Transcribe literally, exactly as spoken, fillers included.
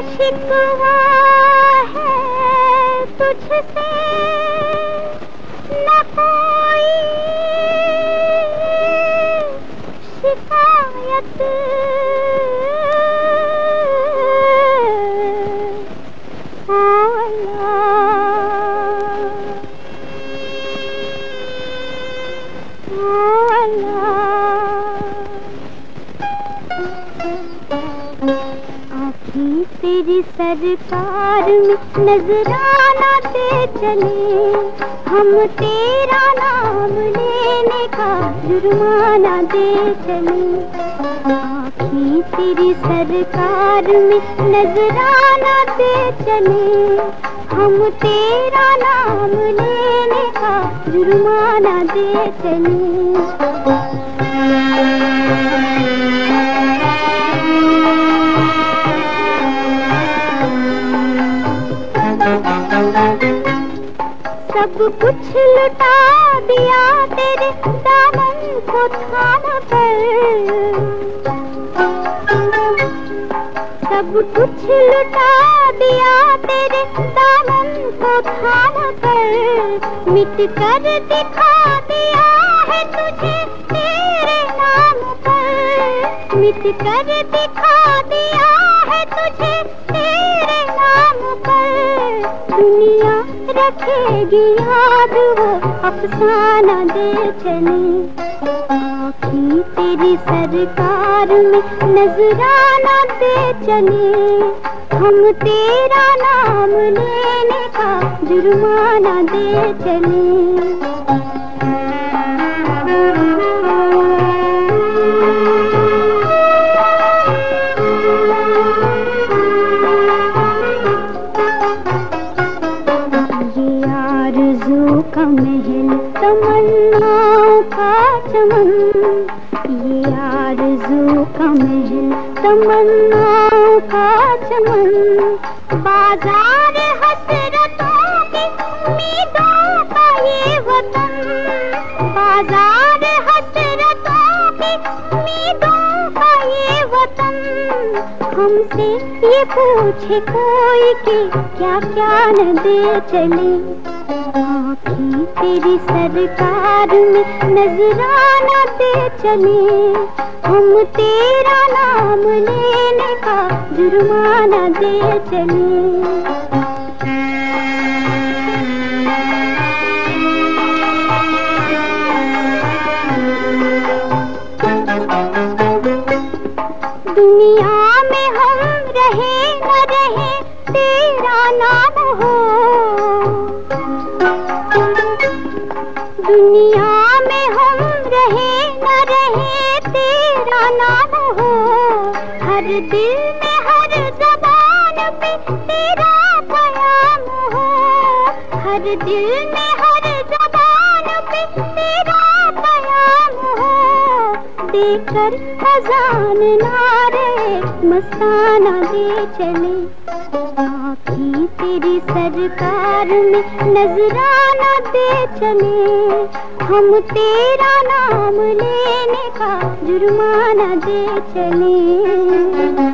शिकवा है तुझसे न कोई शिकायत, ओ अल्लाह, ओ अल्लाह। आँखें तेरी सरकार में नजराना दे चले, हम तेरा नाम लेने का जुर्माना दे चले। आँखें तेरी सरकार में नजराना दे चले, हम तेरा नाम लेने का जुर्माना दे चले। सब कुछ लुटा दिया तेरे दामन को थाम कर, सब कुछ लुटा दिया तेरे दामन को थाम कर। मिट कर दिखा दिया है तुझे तेरे नाम पर, मिट कर दिखा दिया है तुझे तेरे नाम पर। दुनिया रखेगी याद वो अफसाना दे चले। आँखें तेरी सरकार में नजराना दे चले, हम तेरा नाम लेने का जुर्माना दे चले। का महल तमन्नाओं का चमन, ये आरज़ू का महल तमन्नाओं का चमन। बाजार हसरतों की उम्मीदों का ये वतन, बाजार हसरतों की उम्मीदों का ये वतन। हमसे ये पूछे कोई कि क्या क्या न दे चले। आँखें तेरी सरकार में नजराना दे चले, हम तेरा नाम लेने का जुर्माना दे चले। दुनिया में हम रहे न रहे तेरा नाम हो, दुनिया में हम रहे न रहे तेरा नाम हो। हर दिल में हर ज़बान पे तेरा प्याम हो, हर दिल में हर ज़बान पे तेरा प्याम हो। देकर अज़ान नारे मस्ताना दे चले। आँखें तेरी सरकार में नजराना दे चले, हम तेरा नाम लेने का जुर्माना दे चले।